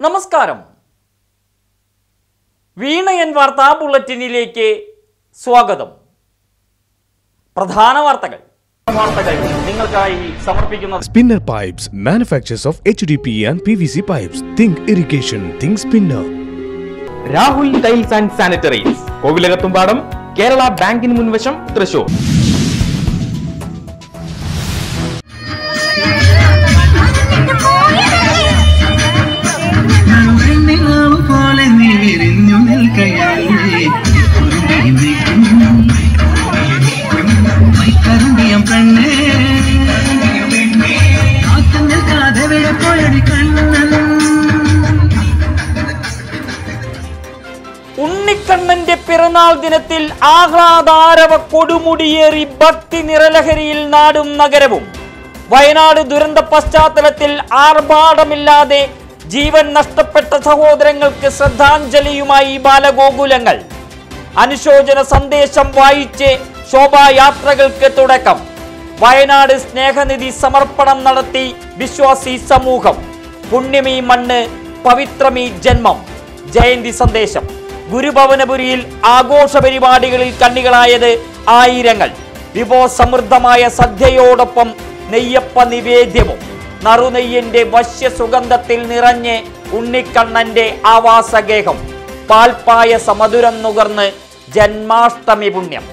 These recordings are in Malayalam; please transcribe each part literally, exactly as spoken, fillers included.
നമസ്കാരം. വീണയൻ വാർത്താ ബുള്ളറ്റിനിലേക്ക് സ്വാഗതം. പ്രധാന വാർത്തകൾ വാർത്തകൾ നിങ്ങൾക്കായി സമർപ്പിക്കുന്നത് Spinner Pipes, manufacturers of H D P E and P V C pipes. Think irrigation, think Spinner. Rahul tiles and sanitaries, Kovilakathumpadam, Kerala ബാങ്കിന് മുൻവശം, തൃശൂർ. ഉണ്ണിക്കണ്ണന്റെ പിറന്നാൾ ദിനത്തിൽ ആഹ്ലാദാരവ കൊടുമുടിയേറി ഭക്തി നിറലഹരിയിൽ നാടും നഗരവും. വയനാട് ദുരന്ത പശ്ചാത്തലത്തിൽ ആർഭാടമില്ലാതെ ജീവൻ നഷ്ടപ്പെട്ട സഹോദരങ്ങൾക്ക് ശ്രദ്ധാഞ്ജലിയുമായി ബാലഗോകുലങ്ങൾ. അനുശോചന സന്ദേശം വായിച്ച് ശോഭായാത്രകൾക്ക് തുടക്കം. വയനാട് സ്നേഹനിധി സമർപ്പണം നടത്തി വിശ്വാസി സമൂഹം. പുണ്യമീ മണ്ണ്, പവിത്രമീ ജന്മം. ജയന്തി സന്ദേശം. ഗുരുഭവനപുരിയിൽ ആഘോഷ പരിപാടികളിൽ കണ്ണികളായത് ആയിരങ്ങൾ. വിഭവസമൃദ്ധമായ സദ്യയോടൊപ്പം നെയ്യപ്പ നിവേദ്യവും. നറുനെയ്യന്റെ വശ്യ സുഗന്ധത്തിൽ നിറഞ്ഞ് ഉണ്ണിക്കണ്ണന്റെ ആവാസഗേഹം. പാൽപ്പായ സമധുരം നുകർന്ന് ജന്മാഷ്ടമി പുണ്യം.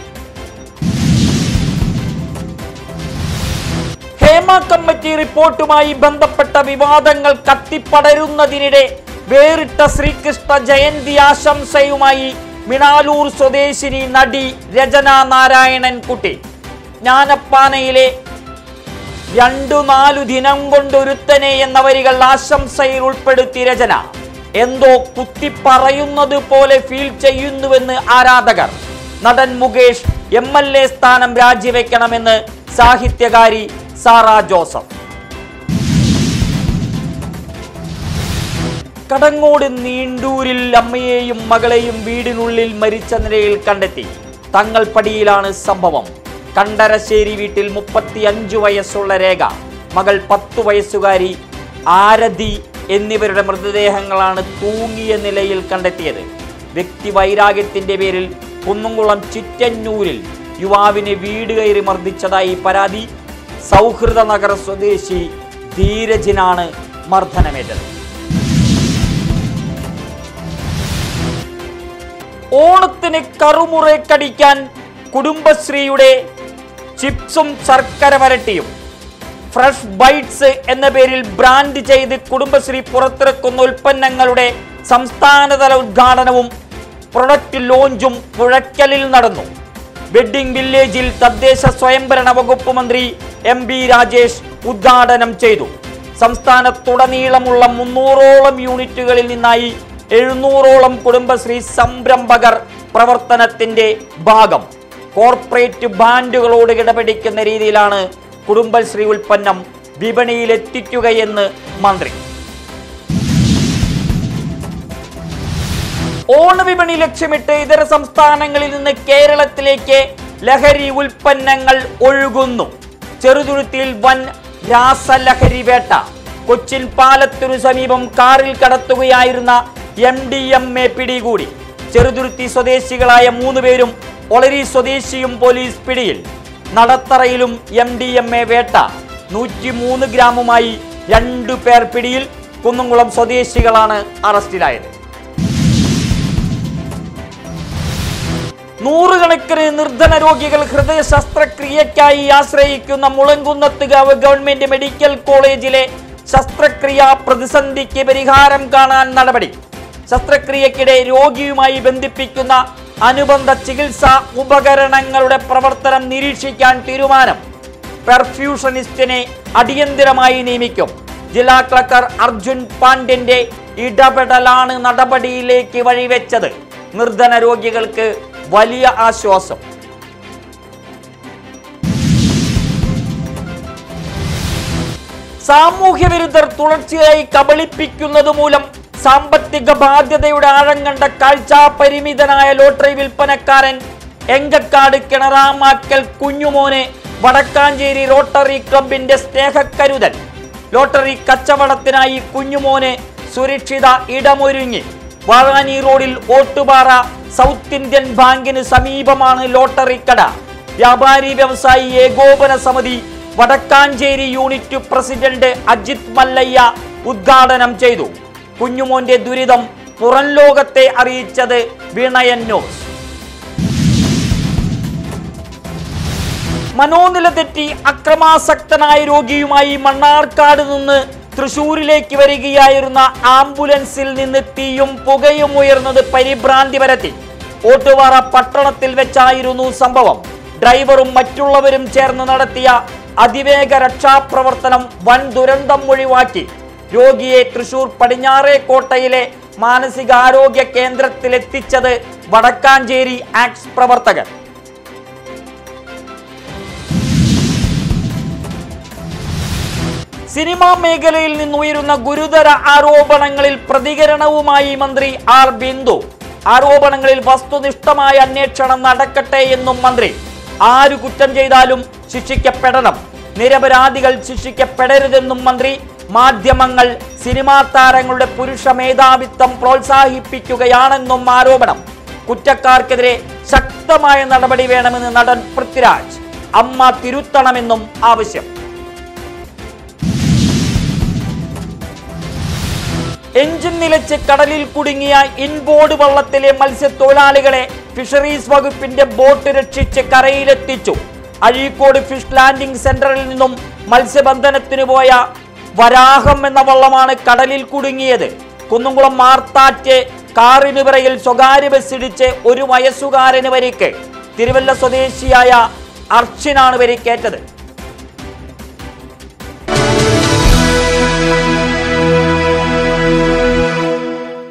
ഹേമ കമ്മിറ്റി റിപ്പോർട്ടുമായി ബന്ധപ്പെട്ട വിവാദങ്ങൾ കത്തിപ്പടരുന്നതിനിടെ വേറിട്ട ശ്രീകൃഷ്ണ ജയന്തി ആശംസയുമായി മിണാലൂർ സ്വദേശിനി നടി രചന നാരായണൻ കുട്ടി. ജ്ഞാനപ്പാനയിലെ രണ്ടു നാലു ദിനം കൊണ്ടൊരുത്തനെ എന്ന വരികൾ ആശംസയിൽ ഉൾപ്പെടുത്തി രചന. എന്തോ കുത്തിപ്പറയുന്നത് പോലെ ഫീൽ ചെയ്യുന്നുവെന്ന് ആരാധകർ. നടൻ മുകേഷ് എം എൽ എ സ്ഥാനം രാജിവെക്കണമെന്ന് സാഹിത്യകാരി സാറ ജോസഫ്. കടങ്ങോട് നീണ്ടൂരിൽ അമ്മയെയും മകളെയും വീടിനുള്ളിൽ മരിച്ച നിലയിൽ കണ്ടെത്തി. തങ്ങൾപടിയിലാണ് സംഭവം. കണ്ടരശ്ശേരി വീട്ടിൽ മുപ്പത്തി അഞ്ചു വയസ്സുള്ള രേഖ, മകൾ പത്തു വയസ്സുകാരി ആരതി എന്നിവരുടെ മൃതദേഹങ്ങളാണ് തൂങ്ങിയ നിലയിൽ കണ്ടെത്തിയത്. വ്യക്തി വൈരാഗ്യത്തിന്റെ പേരിൽ കുന്നുംകുളം ചിറ്റന്നൂരിൽ യുവാവിനെ വീട് കയറി മർദ്ദിച്ചതായി പരാതി. സൗഹൃദ നഗർ സ്വദേശി ധീരജിനാണ് മർദ്ദനമേറ്റത്. ഓണത്തിന് കറുമുറ കടിക്കാൻ കുടുംബശ്രീയുടെ ചിപ്സും ശർക്കര വരട്ടിയും ഫ്രഷ് ബൈറ്റ്സ് എന്ന പേരിൽ ബ്രാൻഡ് ചെയ്ത് കുടുംബശ്രീ പുറത്തിറക്കുന്ന ഉൽപ്പന്നങ്ങളുടെ സംസ്ഥാനതല ഉദ്ഘാടനവും പ്രൊഡക്റ്റ് ലോഞ്ചും പുഴയ്ക്കലിൽ നടന്നു. വെഡ്ഡിംഗ് വില്ലേജിൽ തദ്ദേശ സ്വയംഭരണ വകുപ്പ് മന്ത്രി എം ബി രാജേഷ് ഉദ്ഘാടനം ചെയ്തു. സംസ്ഥാനത്തുടനീളമുള്ള മുന്നൂറോളം യൂണിറ്റുകളിൽ നിന്നായി എഴുന്നൂറോളം കുടുംബശ്രീ സംരംഭകർ പ്രവർത്തനത്തിന്റെ ഭാഗം. കോർപ്പറേറ്റ് ബാൻഡുകളോട് കിടപിടിക്കുന്ന രീതിയിലാണ് കുടുംബശ്രീ ഉൽപ്പന്നം വിപണിയിലെത്തിക്കുകയെന്ന് മന്ത്രി. ഓണവിപണി ലക്ഷ്യമിട്ട് ഇതര സംസ്ഥാനങ്ങളിൽ നിന്ന് കേരളത്തിലേക്ക് ലഹരി ഉൽപ്പന്നങ്ങൾ ഒഴുകുന്നു. ചെറുതുരുത്തിയിൽ വൻ രാസലഹരി വേട്ട. കൊച്ചിൻ പാലത്തിനു സമീപം കാറിൽ കടത്തുകയായിരുന്ന എം ഡി എം എ പിടികൂടി. ചെറുതുരുത്തി സ്വദേശികളായ മൂന്ന് പേരും ഒളരി സ്വദേശിയും പോലീസ് പിടിയിൽ. നടത്തറയിലും എം ഡി എം എ വേട്ട. നൂറ്റി മൂന്ന് ഗ്രാമുമായി രണ്ടു പേർ പിടിയിൽ. കുന്നംകുളം സ്വദേശികളാണ് അറസ്റ്റിലായത്. നൂറുകണക്കിന് നിർധന രോഗികൾ ഹൃദയ ശസ്ത്രക്രിയക്കായി ആശ്രയിക്കുന്ന മുളങ്കുന്നത്തുകാവ് ഗവൺമെന്റ് മെഡിക്കൽ കോളേജിലെ ശസ്ത്രക്രിയാ പ്രതിസന്ധിക്ക് പരിഹാരം കാണാൻ നടപടി. ശസ്ത്രക്രിയക്കിടെ രോഗിയുമായി ബന്ധിപ്പിക്കുന്ന അനുബന്ധ ചികിത്സാ ഉപകരണങ്ങളുടെ പ്രവർത്തനം നിരീക്ഷിക്കാൻ തീരുമാനം. പെർഫ്യൂഷനിസ്റ്റിനെ അടിയന്തരമായി നിയമിക്കും. ജില്ലാ കളക്ടർ അർജുൻ പാണ്ഡ്യന്റെ ഇടപെടലാണ് നടപടിയിലേക്ക് വഴിവെച്ചത്. നിർധന രോഗികൾക്ക് വലിയ ആശ്വാസം. സാമൂഹ്യ വിരുദ്ധർ തുടർച്ചയായി കബളിപ്പിക്കുന്നത് മൂലം സാമ്പത്തിക ബാധ്യതയുടെ ആഴം കണ്ട കാഴ്ചാ പരിമിതനായ ലോട്ടറി വിൽപ്പനക്കാരൻ എങ്കക്കാട് കിണറാമാക്കൽ കുഞ്ഞുമോനെ വടക്കാഞ്ചേരി റോട്ടറി ക്ലബിന്റെ സ്നേഹക്കരുതൽ. ലോട്ടറി കച്ചവടത്തിനായി കുഞ്ഞുമോന് സുരക്ഷിത ഇടമൊരുങ്ങി. വാഴാനി റോഡിൽ ഓട്ടുപാറ സൗത്ത് ഇന്ത്യൻ ബാങ്കിന് സമീപമാണ് ലോട്ടറി കട. വ്യാപാരി വ്യവസായി ഏകോപന സമിതി വടക്കാഞ്ചേരി യൂണിറ്റ് പ്രസിഡന്റ് അജിത് മല്ലയ്യ ഉദ്ഘാടനം ചെയ്തു. കുഞ്ഞുമോന്റെ ദുരിതം പുറം ലോകത്തെ അറിയിച്ചത് വിണയൻ ന്യൂസ്. മനോനില തെറ്റി അക്രമാസക്തനായ രോഗിയുമായി മണ്ണാർക്കാട് നിന്ന് തൃശൂരിലേക്ക് വരികയായിരുന്ന ആംബുലൻസിൽ നിന്ന് തീയും പുകയും ഉയർന്നത് പരിഭ്രാന്തി പരത്തി. ഓട്ടുപാറ പട്ടണത്തിൽ വെച്ചായിരുന്നു സംഭവം. ഡ്രൈവറും മറ്റുള്ളവരും ചേർന്ന് നടത്തിയ അതിവേഗ രക്ഷാപ്രവർത്തനം വൻ ദുരന്തം ഒഴിവാക്കി. രോഗിയെ തൃശൂർ പടിഞ്ഞാറേക്കോട്ടയിലെ മാനസികാരോഗ്യ കേന്ദ്രത്തിലെത്തിച്ചത് വടക്കാഞ്ചേരി ആക്സ് പ്രവർത്തകർ. സിനിമാ മേഖലയിൽ നിന്നുയരുന്ന ഗുരുതര ആരോപണങ്ങളിൽ പ്രതികരണവുമായി മന്ത്രി ആർ ബിന്ദു. ആരോപണങ്ങളിൽ വസ്തുനിഷ്ഠമായ അന്വേഷണം നടക്കട്ടെ എന്നും മന്ത്രി. ആര് കുറ്റം ചെയ്താലും ശിക്ഷിക്കപ്പെടണം, നിരപരാധികൾ ശിക്ഷിക്കപ്പെടരുതെന്നും മന്ത്രി. മാധ്യമങ്ങൾ സിനിമാ താരങ്ങളുടെ പുരുഷ മേധാവിത്വം പ്രോത്സാഹിപ്പിക്കുകയാണെന്നും ആരോപണം. കുറ്റക്കാർക്കെതിരെ ശക്തമായ നടപടി വേണമെന്ന് നടൻ പൃഥ്വിരാജ്. അമ്മ തിരുത്തണമെന്നും ആവശ്യം. എഞ്ചിൻ നിലച്ച് കടലിൽ കുടുങ്ങിയ ഇൻബോർഡ് വള്ളത്തിലെ മത്സ്യത്തൊഴിലാളികളെ ഫിഷറീസ് വകുപ്പിന്റെ ബോട്ട് രക്ഷിച്ച് കരയിലെത്തിച്ചു. അഴീക്കോട് ഫിഷ് ലാൻഡിംഗ് സെന്ററിൽ നിന്നും മത്സ്യബന്ധനത്തിന് പോയ വരാഹം എന്ന വള്ളമാണ് കടലിൽ കുടുങ്ങിയത്. കുന്നംകുളം മാർത്താറ്റ് കാറിന് പിറകിൽ സ്വകാര്യ ബസ് ഇടിച്ച് ഒരു വയസ്സുകാരന് പരിക്ക്. തിരുവല്ല സ്വദേശിയായ അർച്ചിനാണ് പരിക്കേറ്റത്.